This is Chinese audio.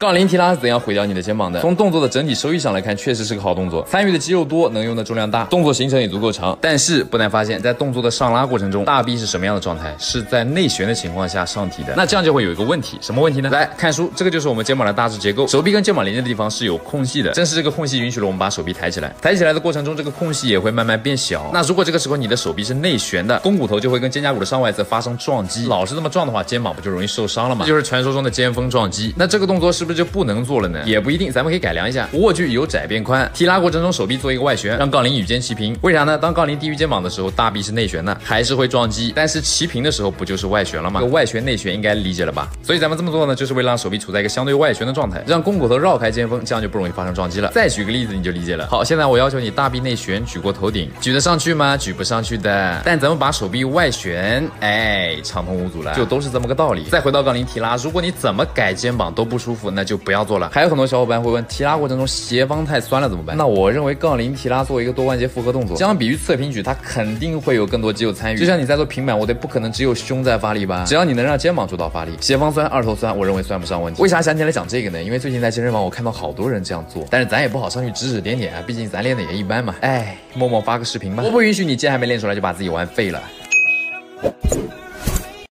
杠铃提拉是怎样毁掉你的肩膀的？从动作的整体收益上来看，确实是个好动作，参与的肌肉多，能用的重量大，动作行程也足够长。但是不难发现，在动作的上拉过程中，大臂是什么样的状态？是在内旋的情况下上提的。那这样就会有一个问题，什么问题呢？来看书，这个就是我们肩膀的大致结构，手臂跟肩膀连接的地方是有空隙的，正是这个空隙允许了我们把手臂抬起来。抬起来的过程中，这个空隙也会慢慢变小。那如果这个时候你的手臂是内旋的，肱骨头就会跟肩胛骨的上外侧发生撞击，老是这么撞的话，肩膀不就容易受伤了吗？这就是传说中的肩峰撞击。那这个动作是不是就不能做了呢？也不一定，咱们可以改良一下。握距由窄变宽，提拉过程中手臂做一个外旋，让杠铃与肩齐平。为啥呢？当杠铃低于肩膀的时候，大臂是内旋的，还是会撞击，但是齐平的时候不就是外旋了吗？这个外旋内旋应该理解了吧？所以咱们这么做呢，就是为了让手臂处在一个相对外旋的状态，让肱骨头绕开肩峰，这样就不容易发生撞击了。再举个例子你就理解了。好，现在我要求你大臂内旋举过头顶，举得上去吗？举不上去的。但咱们把手臂外旋，畅通无阻了，就都是这么个道理。再回到杠铃提拉，如果你怎么改肩膀都不舒服，那就不要做了。还有很多小伙伴会问，提拉过程中斜方太酸了怎么办？那我认为杠铃提拉作为一个多关节复合动作，相比于侧平举，它肯定会有更多肌肉参与。就像你在做平板，我得不可能只有胸在发力吧？只要你能让肩膀主导发力，斜方酸、二头酸，我认为算不上问题。为啥想起来讲这个呢？因为最近在健身房我看到好多人这样做，但是咱也不好上去指指点点啊，毕竟咱练的也一般嘛。默默发个视频吧，我不允许你肩还没练出来就把自己玩废了。